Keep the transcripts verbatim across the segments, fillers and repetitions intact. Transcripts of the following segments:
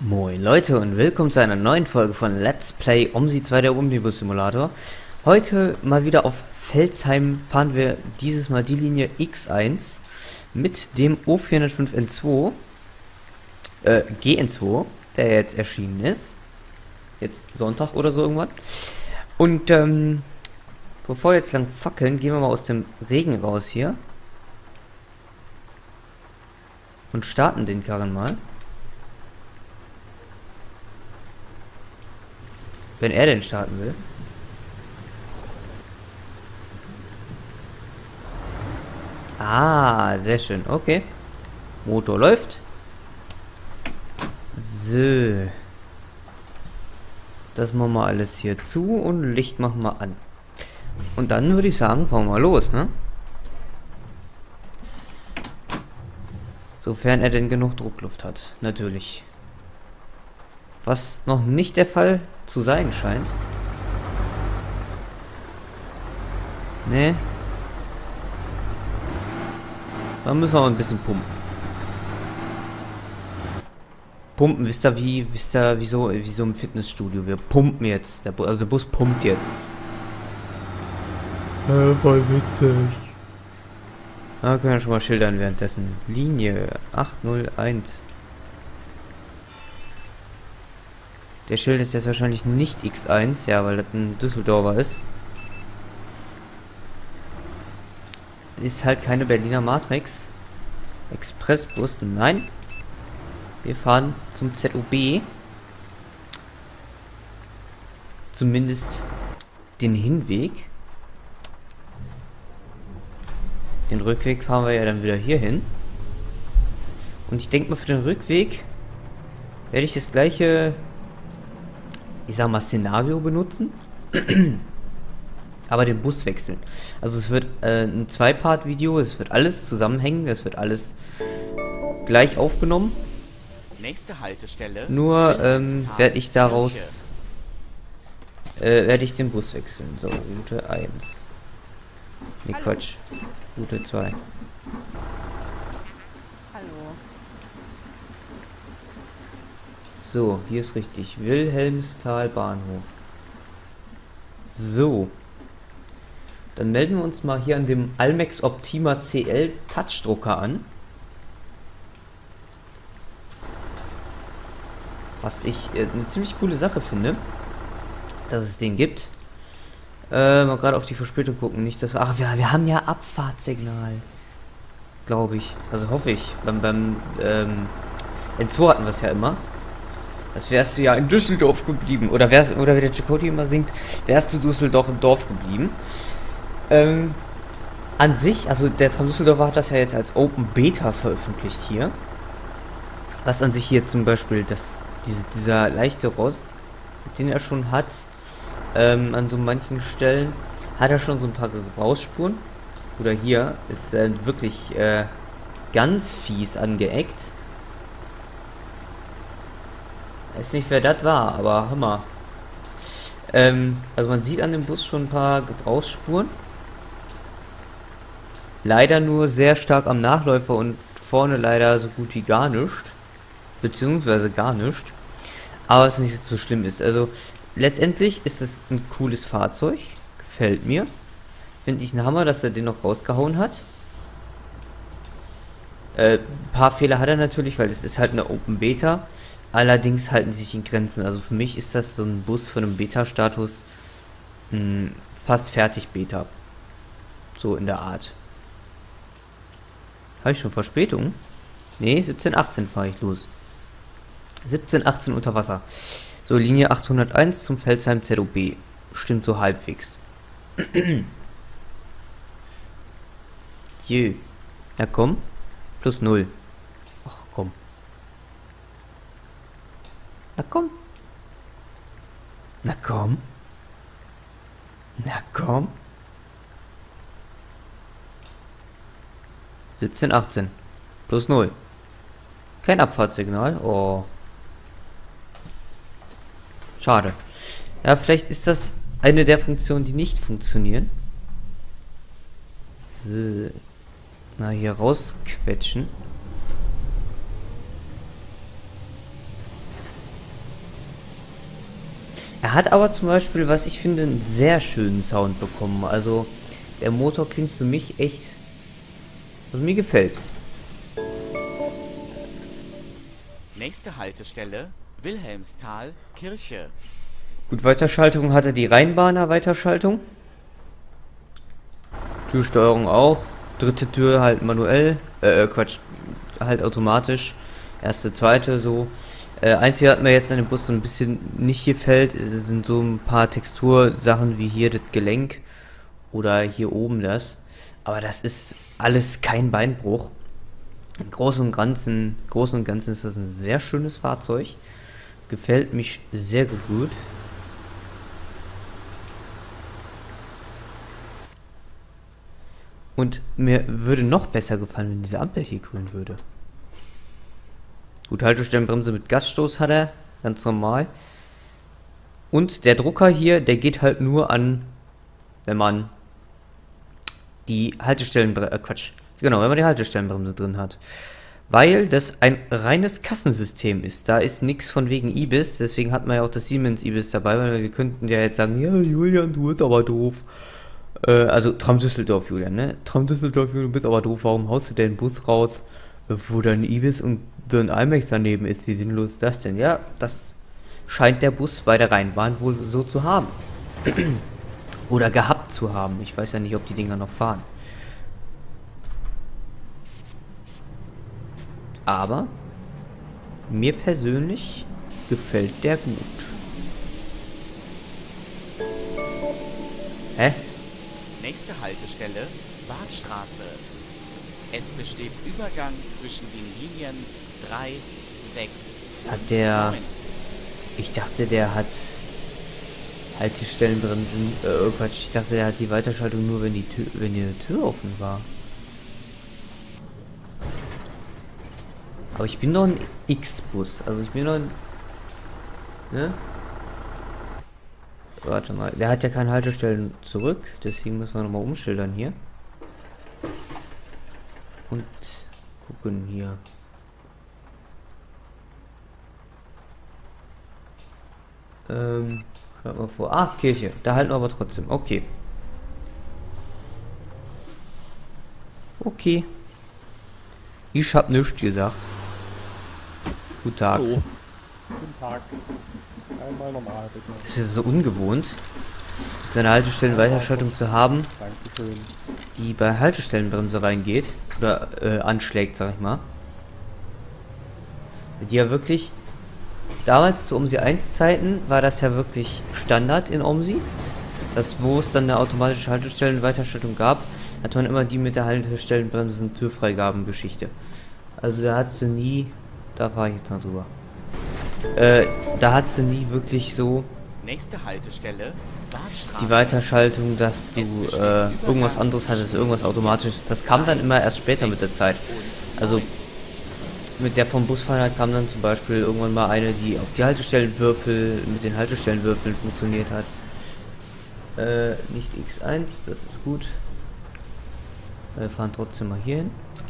Moin Leute und willkommen zu einer neuen Folge von Let's Play OMSI zwei, der Omnibus Simulator. Heute mal wieder auf Velzheim fahren wir dieses Mal die Linie X eins mit dem O vierhundertfünf N zwei, äh, G N zwei, der jetzt erschienen ist. Jetzt Sonntag oder so irgendwann. Und ähm, bevor wir jetzt lang fackeln, gehen wir mal aus dem Regen raus hier. Und starten den Karren mal. Wenn er denn starten will. Ah, sehr schön. Okay. Motor läuft. So. Das machen wir alles hier zu und Licht machen wir an. Und dann würde ich sagen, fahren wir mal los, ne? Sofern er denn genug Druckluft hat, natürlich. Was noch nicht der Fall zu sein scheint. Ne. Da müssen wir mal ein bisschen pumpen. Pumpen, wisst ihr wie, wisst ihr, wie so, wie so im Fitnessstudio. Wir pumpen jetzt. Der Bu also der Bus pumpt jetzt. Ja, voll witzig. Da können wir schon mal schildern währenddessen. Linie acht null eins. Der schildert jetzt wahrscheinlich nicht X eins, ja, weil das ein Düsseldorfer ist. Ist halt keine Berliner Matrix. Expressbus, nein. Wir fahren zum Z O B. Zumindest den Hinweg. Den Rückweg fahren wir ja dann wieder hier hin. Und ich denke mal, für den Rückweg werde ich das gleiche, ich sag mal, Szenario benutzen. Aber den Bus wechseln. Also es wird äh, ein Zwei-Part-Video, es wird alles zusammenhängen, es wird alles gleich aufgenommen. Nächste Haltestelle. Nur ähm, werde ich daraus äh, werde ich den Bus wechseln. So, Route eins. Ne, Quatsch. Route zwei. Hallo. So, hier ist richtig. Wilhelmsthal Bahnhof. So. Dann melden wir uns mal hier an dem Almex Optima C L Touchdrucker an. Was ich äh, eine ziemlich coole Sache finde, dass es den gibt. Äh, mal gerade auf die Verspätung gucken. Nicht, dass. Ach, wir, wir haben ja Abfahrtssignal. Glaube ich. Also hoffe ich. Beim, beim ähm, N zwei hatten wir es ja immer. Das wärst du ja in Düsseldorf geblieben. Oder wärst, oder wie der Chakoti immer singt, wärst du Düsseldorf im Dorf geblieben. Ähm, an sich, also der Tram Düsseldorfer hat das ja jetzt als Open Beta veröffentlicht hier. Was an sich hier zum Beispiel, das, diese, dieser leichte Rost, den er schon hat, ähm, an so manchen Stellen, hat er schon so ein paar Gebrauchsspuren. Oder hier ist äh, wirklich äh, ganz fies angeeckt. Ich weiß nicht, wer das war, aber Hammer. Ähm, also man sieht an dem Bus schon ein paar Gebrauchsspuren. Leider nur sehr stark am Nachläufer und vorne leider so gut wie gar nichts. Beziehungsweise gar nichts. Aber es nicht so schlimm ist. Also letztendlich ist es ein cooles Fahrzeug. Gefällt mir. Finde ich ein Hammer, dass er den noch rausgehauen hat. Äh, ein paar Fehler hat er natürlich, weil es ist halt eine Open Beta. Allerdings halten sie sich in Grenzen. Also für mich ist das so ein Bus von einem Beta-Status fast fertig Beta. So in der Art. Habe ich schon Verspätung? Ne, siebzehn achtzehn fahre ich los. siebzehn achtzehn unter Wasser. So, Linie achthunderteins zum Velzheim Z O B. Stimmt so halbwegs. Jö. Na komm. Plus null. Ach komm. Na komm. Na komm. Na komm. siebzehn achtzehn. Plus null. Kein Abfahrtssignal. Oh. Schade. Ja, vielleicht ist das eine der Funktionen, die nicht funktionieren. Na, hier rausquetschen. Er hat aber zum Beispiel, was ich finde, einen sehr schönen Sound bekommen. Also der Motor klingt für mich echt... Also mir gefällt's. Nächste Haltestelle, Wilhelmsthal, Kirche. Gut, Weiterschaltung hatte die Rheinbahner Weiterschaltung. Türsteuerung auch. Dritte Tür halt manuell. Äh, Quatsch. Halt automatisch. Erste, zweite so. Äh, einzige hat mir jetzt an dem Bus so ein bisschen nicht gefällt. Es sind so ein paar Textursachen wie hier das Gelenk. Oder hier oben das. Aber das ist alles kein Beinbruch. Im Großen und Ganzen, Großen und Ganzen ist das ein sehr schönes Fahrzeug. Gefällt mich sehr gut. Und mir würde noch besser gefallen, wenn diese Ampel hier grün würde. Gut, Haltestellenbremse mit Gasstoß hat er, ganz normal. Und der Drucker hier, der geht halt nur an, wenn man die Haltestellenbremse, äh Quatsch, genau, wenn man die Haltestellenbremse drin hat. Weil das ein reines Kassensystem ist. Da ist nichts von wegen Ibis, deswegen hat man ja auch das Siemens Ibis dabei, weil wir könnten ja jetzt sagen, ja Julian, du bist aber doof. Äh, also Tram Düsseldorf, Julian, ne? Tram Düsseldorf, Julian, du bist aber doof, warum haust du den Bus raus, wo dann Ibis und dann Almex daneben ist? Wie sinnlos ist das denn? Ja, das scheint der Bus bei der Rheinbahn wohl so zu haben. Oder gehabt zu haben. Ich weiß ja nicht, ob die Dinger noch fahren. Aber mir persönlich gefällt der gut. Hä? Nächste Haltestelle, Badstraße. Es besteht Übergang zwischen den Linien drei, sechs Hat und der... neun. Ich dachte, der hat Haltestellenbremsen. Äh, Quatsch. Ich dachte, der hat die Weiterschaltung nur, wenn die Tür, wenn die Tür offen war. Aber ich bin doch ein X-Bus. Also ich bin doch ein... Ne? Warte mal. Der hat ja keine Haltestellen zurück. Deswegen müssen wir nochmal umschildern hier. Und gucken hier. Ähm, schaut mal vor. Ah, Kirche. Da halten wir aber trotzdem. Okay. Okay. Ich hab nichts gesagt. Guten Tag. Hallo. Guten Tag. Einmal normal, bitte. Es ist so ungewohnt, seine Haltestellenweiterschaltung zu haben, Dankeschön. die bei Haltestellenbremse reingeht. Oder äh, anschlägt, sag ich mal. Die ja wirklich... Damals zu OMSI eins Zeiten war das ja wirklich Standard in OMSI. Das, wo es dann eine automatische Haltestellenweiterschaltung gab, hat man immer die mit der Haltestellenbremsen Türfreigaben-Geschichte. Also da hat sie nie... Da fahre ich jetzt noch drüber. Äh, da hat sie nie wirklich so Nächste Haltestelle, Badstraße. die Weiterschaltung, dass du äh, irgendwas anderes hattest, irgendwas automatisches. Das kam dann immer erst später mit der Zeit. Also mit der vom Busfahrer kam dann zum Beispiel irgendwann mal eine, die auf die Haltestellenwürfel, mit den Haltestellenwürfeln funktioniert hat. Äh, nicht X eins, das ist gut. Wir fahren trotzdem mal hier hin.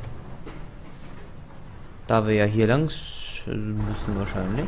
Da wir ja hier lang müssen wahrscheinlich.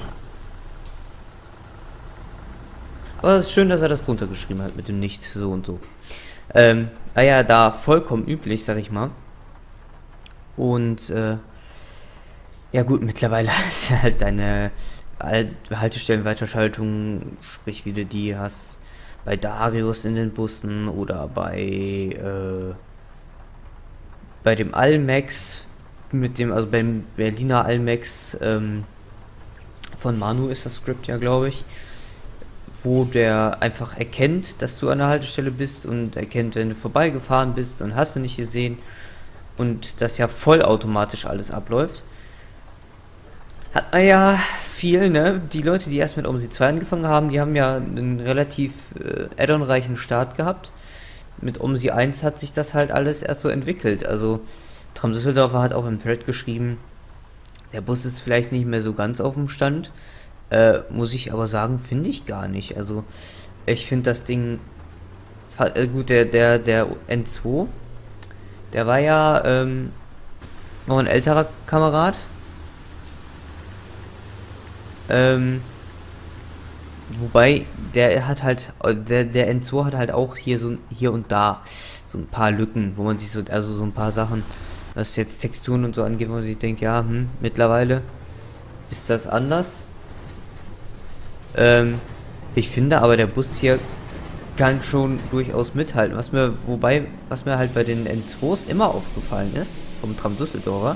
Aber es ist schön, dass er das drunter geschrieben hat mit dem Nicht so und so. Ähm, ah ja, da vollkommen üblich, sag ich mal. Und äh, ja gut, mittlerweile ist halt deine Haltestellenweiterschaltung, sprich wie du die hast bei Darius in den Bussen oder bei äh, bei dem Almex mit dem, also beim Berliner Almex ähm, von Manu ist das Skript ja, glaube ich, wo der einfach erkennt, dass du an der Haltestelle bist und erkennt, wenn du vorbeigefahren bist und hast du nicht gesehen und das ja vollautomatisch alles abläuft. Hat man ja viel, ne? Die Leute, die erst mit OMSI zwei angefangen haben, die haben ja einen relativ äh, add-on-reichen Start gehabt. Mit OMSI eins hat sich das halt alles erst so entwickelt. Also Tram Düsseldorfer hat auch im Thread geschrieben, der Bus ist vielleicht nicht mehr so ganz auf dem Stand. Äh, muss ich aber sagen, finde ich gar nicht. Also ich finde das Ding äh, gut, der, der, der N zwei, der war ja ähm, noch ein älterer Kamerad. Ähm, Wobei, der hat halt, der, der N zwei hat halt auch hier so hier und da so ein paar Lücken, wo man sich so, also so ein paar Sachen, was jetzt Texturen und so angeht, wo man sich denkt, ja, hm, mittlerweile ist das anders. Ähm, ich finde aber, der Bus hier kann schon durchaus mithalten. Was mir, wobei, was mir halt bei den N zweis immer aufgefallen ist, vom Tram Düsseldorfer,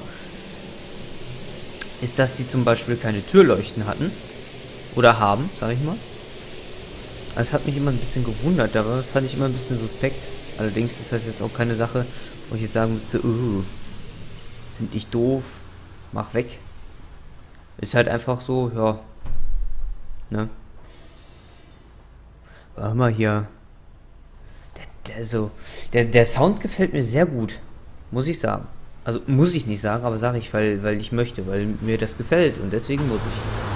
ist, dass die zum Beispiel keine Türleuchten hatten. Oder haben, sag ich mal. Das hat mich immer ein bisschen gewundert, aber fand ich immer ein bisschen suspekt. Allerdings ist das jetzt auch keine Sache, wo ich jetzt sagen müsste, uh, finde ich doof, mach weg. Ist halt einfach so, ja. Ne? Hör mal hier. Der, der, so, der, der Sound gefällt mir sehr gut, muss ich sagen. Also muss ich nicht sagen, aber sage ich, weil, weil ich möchte, weil mir das gefällt und deswegen muss ich.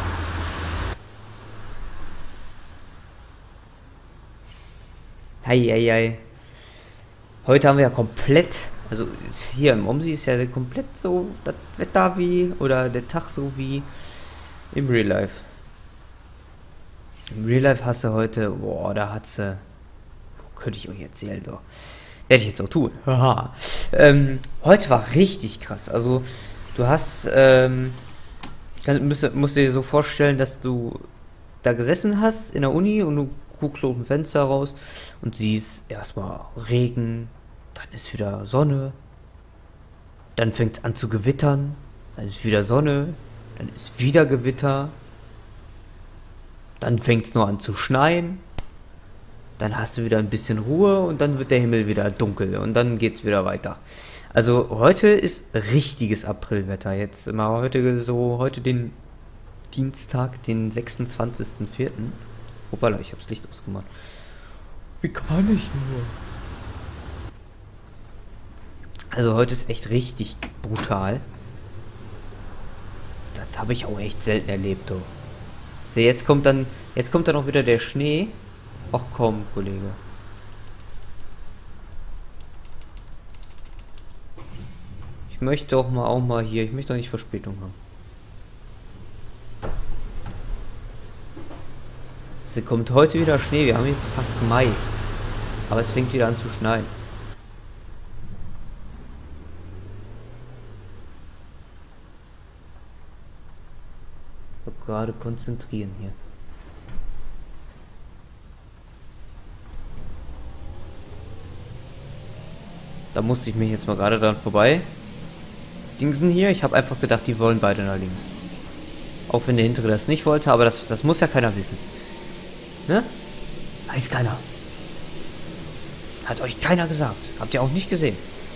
Heieiei. Heute haben wir ja komplett, also hier im Omsi ist ja komplett so das Wetter wie, oder der Tag so wie im Real Life. Im Real Life hast du heute, boah, da hat sie, könnte ich euch erzählen, doch. Werde ich jetzt auch tun. Haha. ähm, heute war richtig krass. Also, du hast, ähm, kann, musst, musst dir so vorstellen, dass du da gesessen hast in der Uni und du guckst so aus dem Fenster raus und siehst erstmal Regen, dann ist wieder Sonne, dann fängt es an zu gewittern, dann ist wieder Sonne, dann ist wieder Gewitter, dann fängt es nur an zu schneien, dann hast du wieder ein bisschen Ruhe und dann wird der Himmel wieder dunkel und dann geht es wieder weiter. Also heute ist richtiges Aprilwetter. Jetzt immer heute so, heute den Dienstag, den sechsundzwanzigsten vierten Hoppala, ich hab's Licht ausgemacht. Wie kann ich nur? Also heute ist echt richtig brutal. Das habe ich auch echt selten erlebt, du. So, jetzt kommt dann, jetzt kommt dann auch wieder der Schnee. Ach komm, Kollege. Ich möchte doch mal auch mal hier, ich möchte doch nicht Verspätung haben. Es kommt heute wieder Schnee, wir haben jetzt fast Mai. Aber es fängt wieder an zu schneien. Ich muss gerade konzentrieren hier. Da musste ich mich jetzt mal gerade dran vorbei dingsen hier. Ich habe einfach gedacht, die wollen beide nach links. Auch wenn der hintere das nicht wollte, aber das, das muss ja keiner wissen. Ne? Weiß keiner. Hat euch keiner gesagt. Habt ihr auch nicht gesehen.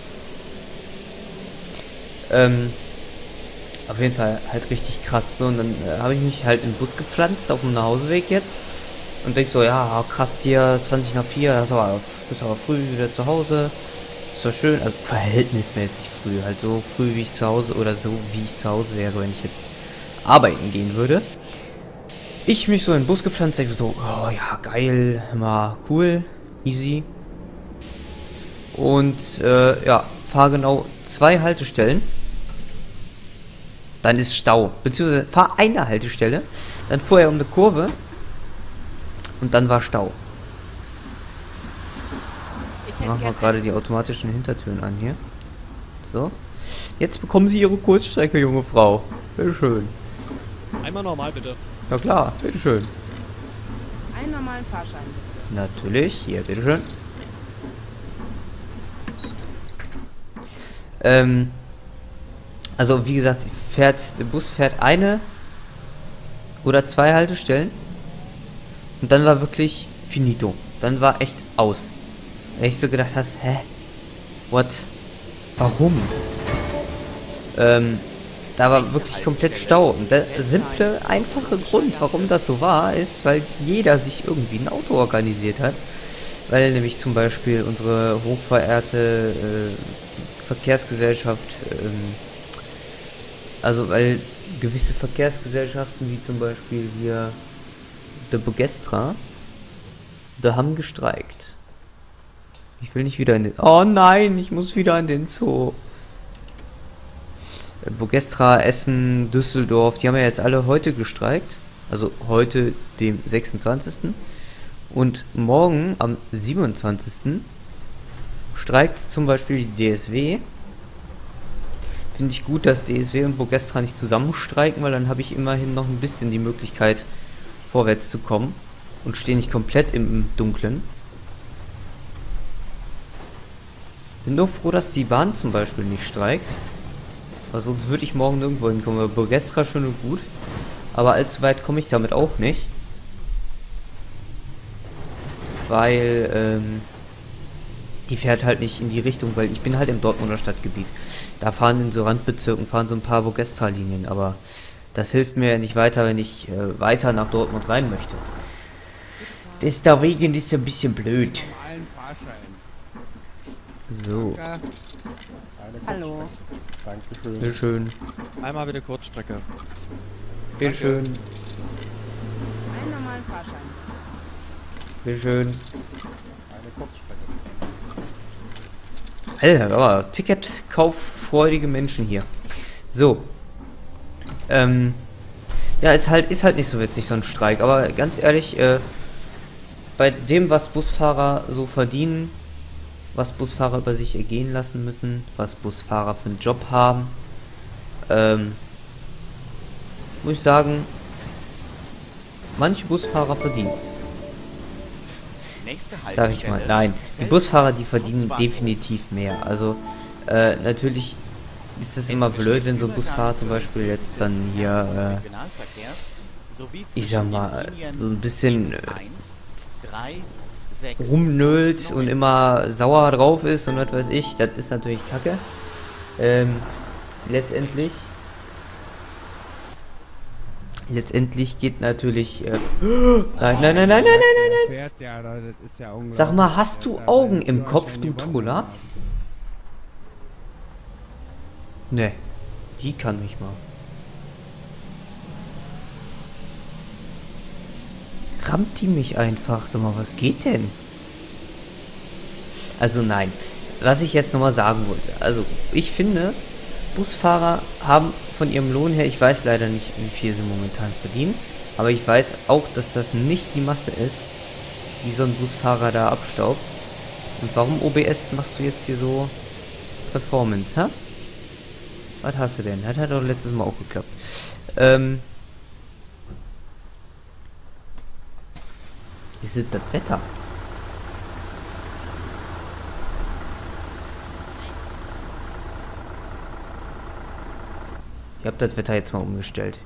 Ähm, auf jeden Fall halt richtig krass. So, und dann äh, habe ich mich halt in den Bus gepflanzt auf dem Nachhauseweg jetzt. Und denk so, ja, krass hier, zwanzig nach vier, das ist aber, bist aber früh wieder zu Hause. Ist doch schön, also verhältnismäßig früh. Halt so früh wie ich zu Hause, oder so wie ich zu Hause wäre, wenn ich jetzt arbeiten gehen würde. Ich mich so in den Bus gepflanzt, denke so, oh ja, geil, mal cool, easy. Und äh, ja, fahre genau zwei Haltestellen. Dann ist Stau. Beziehungsweise fahr eine Haltestelle, dann vorher um eine Kurve und dann war Stau. Machen wir gerade die automatischen Hintertüren an hier. So. Jetzt bekommen Sie Ihre Kurzstrecke, junge Frau. Bitteschön. Einmal normal, bitte. Na klar, bitteschön. Einen normalen Fahrschein, bitte. Natürlich, hier, bitteschön. Ähm, also wie gesagt, fährt, der Bus fährt eine oder zwei Haltestellen und dann war wirklich finito. Dann war echt aus. Wenn ich so gedacht hast, hä? What? Warum? Ähm, da war wirklich komplett Stau. Und der simple, einfache Grund, warum das so war, ist, weil jeder sich irgendwie ein Auto organisiert hat. Weil nämlich zum Beispiel unsere hochverehrte äh, Verkehrsgesellschaft, ähm, also weil gewisse Verkehrsgesellschaften, wie zum Beispiel hier der Bogestra, da haben gestreikt. Ich will nicht wieder in den... Oh nein, ich muss wieder in den Zoo. Bogestra, Essen, Düsseldorf, die haben ja jetzt alle heute gestreikt. Also heute, dem sechsundzwanzigsten Und morgen, am siebenundzwanzigsten streikt zum Beispiel die D S W. Finde ich gut, dass D S W und Bogestra nicht zusammen streiken, weil dann habe ich immerhin noch ein bisschen die Möglichkeit, vorwärts zu kommen und stehe nicht komplett im Dunkeln. Bin nur froh, dass die Bahn zum Beispiel nicht streikt, weil sonst würde ich morgen nirgendwo hinkommen. Bogestra schön und gut, aber allzu weit komme ich damit auch nicht, weil ähm, die fährt halt nicht in die Richtung, weil ich bin halt im Dortmunder Stadtgebiet. Da fahren in so Randbezirken fahren so ein paar Bogestra-Linien, aber das hilft mir ja nicht weiter, wenn ich äh, weiter nach Dortmund rein möchte. Deswegen ist ein bisschen blöd. So. Hallo. Dankeschön. Bitteschön. Einmal bitte Kurzstrecke. Bitteschön. Einen normalen Fahrschein. Bitteschön. Eine Kurzstrecke. Alter, aber Ticket-kauffreudige Menschen hier. So. Ähm. Ja, ist halt, ist halt nicht so witzig, so ein Streik. Aber ganz ehrlich, äh, bei dem, was Busfahrer so verdienen, was Busfahrer über sich ergehen lassen müssen, was Busfahrer für einen Job haben, ähm, muss ich sagen, manche Busfahrer verdienen es. Nächste Sag ich mal, nein. Die Busfahrer, die verdienen definitiv mehr. Also, äh, natürlich ist es immer blöd, wenn so ein Busfahrer zum Beispiel jetzt dann hier, äh, ich sag mal, so ein bisschen äh, rumnölt und immer sauer drauf ist und was weiß ich. Das ist natürlich kacke. Ähm, letztendlich Letztendlich geht natürlich... Äh, nein, nein, nein, nein, nein, nein, nein, nein. Sag mal, hast du Augen im Kopf, du Troller? Ne, die kann nicht mal. Rammt die mich einfach? Sag mal, was geht denn? Also nein, was ich jetzt nochmal sagen wollte. Also, ich finde, Busfahrer haben von ihrem Lohn her, ich weiß leider nicht, wie viel sie momentan verdienen, aber ich weiß auch, dass das nicht die Masse ist, die so ein Busfahrer da abstaubt. Und warum O B S machst du jetzt hier so Performance, hä? Was hast du denn? Das hat doch letztes Mal auch geklappt. Ähm. Wie ist das Wetter? Ich habe das Wetter jetzt mal umgestellt.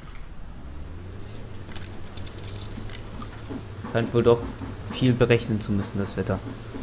Scheint wohl doch viel berechnen zu müssen, das Wetter.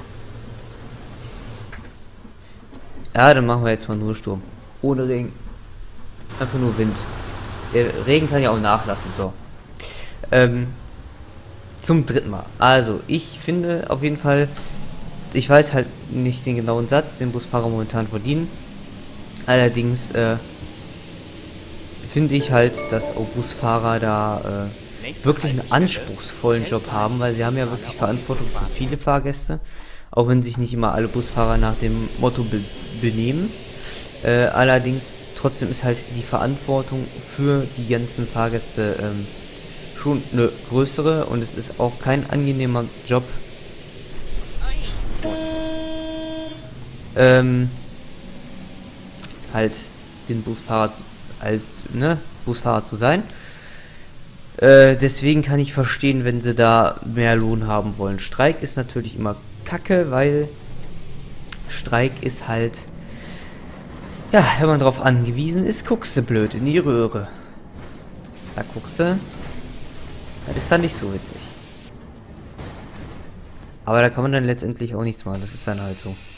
Ja, dann machen wir jetzt mal nur Sturm. Ohne Regen. Einfach nur Wind. Der Regen kann ja auch nachlassen. So. Ähm, zum dritten Mal. Also, ich finde auf jeden Fall, ich weiß halt nicht den genauen Satz, den Busfahrer momentan verdienen. Allerdings, äh, finde ich halt, dass Busfahrer da äh, wirklich einen anspruchsvollen Job haben, weil sie haben ja wirklich Verantwortung für viele Fahrgäste, auch wenn sich nicht immer alle Busfahrer nach dem Motto be benehmen. Äh, allerdings trotzdem ist halt die Verantwortung für die ganzen Fahrgäste ähm, schon eine größere und es ist auch kein angenehmer Job. Ähm, halt den Busfahrer als ne, Busfahrer zu sein. Äh, deswegen kann ich verstehen, wenn sie da mehr Lohn haben wollen. Streik ist natürlich immer kacke, weil Streik ist halt, ja, wenn man drauf angewiesen ist, guckst du blöd in die Röhre. Da guckst du, das ist dann nicht so witzig. Aber da kann man dann letztendlich auch nichts machen, das ist dann halt so.